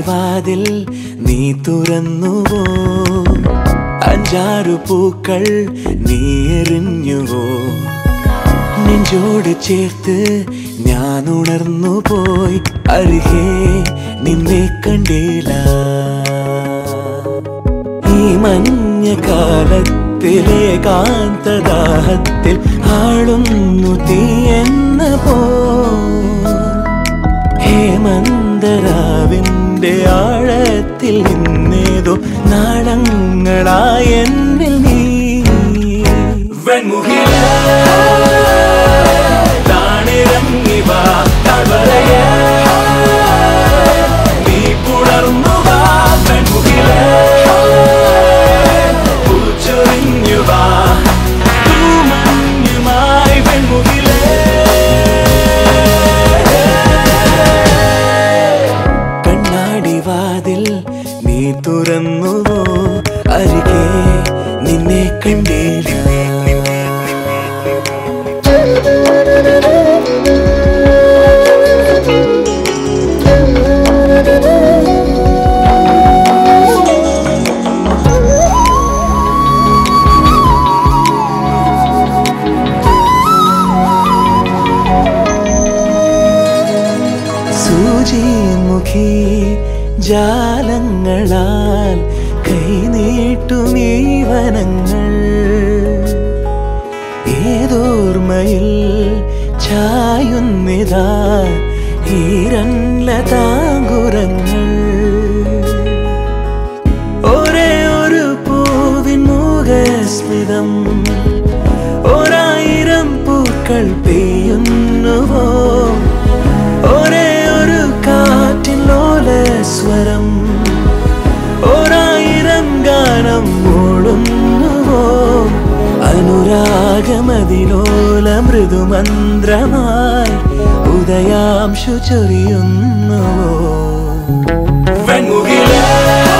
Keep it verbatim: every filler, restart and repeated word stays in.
വാതിൽ നീ തുറന്നുവോ അഞ്ചാറു പൂക്കൾ നീ എറിഞ്ഞുവോ നെഞ്ചോട് ചേർത്ത് ഞാൻ ഉണർന്നു പോയി അരികെ നിന്നെ കണ്ടില്ല ഈ മഞ്ഞ കാലത്തിലെ കാന്തദാഹത്തിൽ ആളുന്നു തീയെന്ന പോ ഹേമന്തരാവിന്റെ ആഴത്തിൽ നിന്നേതോ നാളങ്ങളായ എന്നിൽ നീ വെൺമുഖിലേ താണിറങ്ങി വാ താഴ്വരയേ നീ പുണർന്നു വാ വെൺമുഖിലേ പൂച്ചൊരിഞ്ഞു വാ തൂമഞ്ഞുമായി വെൺമുഖിലേ വാതിൽ നീ തുറന്നുവോ അരികെ നിന്നെ കണ്ടില്ല സൂചിമുഖി ജാലങ്ങളാൽ കൈനീട്ടുമീ വനങ്ങൾ ഏതോർമ്മയിൽ ചായുന്നിതാ ഈരൻലതാങ്കുരങ്ങൾ ഒരേ ഒരു പൂവിൻ മുഖസ്മിതം ഒരായിരം പൂക്കൾ പെയ്യുന്നുവോ ഒരേ ഒരു കാറ്റിൻ ലോലസ്വരം ഒരായിരം ഗാനം മൂളുന്നുവോ അനുരാഗമതിലോല മൃദുമന്ത്രമായി ഉദയാംശു ചൊരിയുന്നുവോ വെൺമുഖിലേ